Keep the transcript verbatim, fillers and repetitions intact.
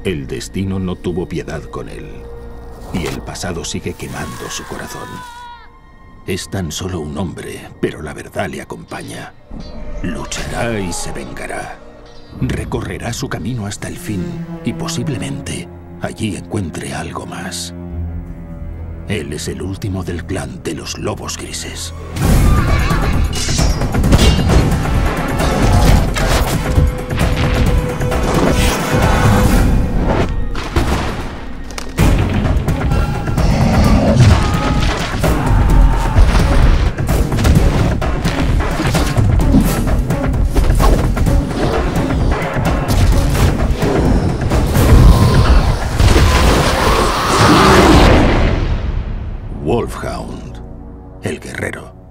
El destino no tuvo piedad con él, y el pasado sigue quemando su corazón. Es tan solo un hombre, pero la verdad le acompaña. Luchará y se vengará. Recorrerá su camino hasta el fin, y posiblemente allí encuentre algo más. Él es el último del clan de los Lobos Grises. Wolfhound, el guerrero.